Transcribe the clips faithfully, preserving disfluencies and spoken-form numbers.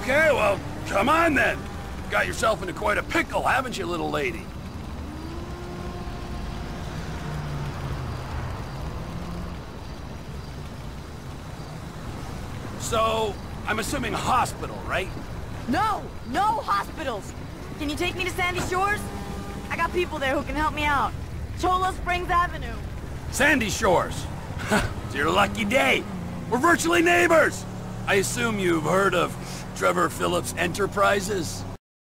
Okay, well, come on then. Got yourself into quite a pickle, haven't you, little lady? So, I'm assuming hospital, right? No! No hospitals! Can you take me to Sandy Shores? I got people there who can help me out. Cholo Springs Avenue. Sandy Shores. It's your lucky day. We're virtually neighbors. I assume you've heard of Trevor Phillips Enterprises?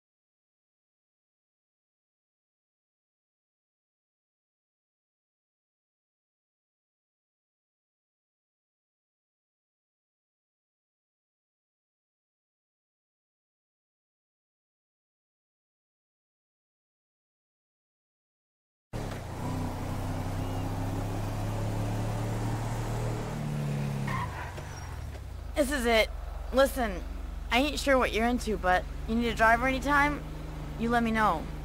This is it. Listen, I ain't sure what you're into, but you need a driver anytime? You let me know.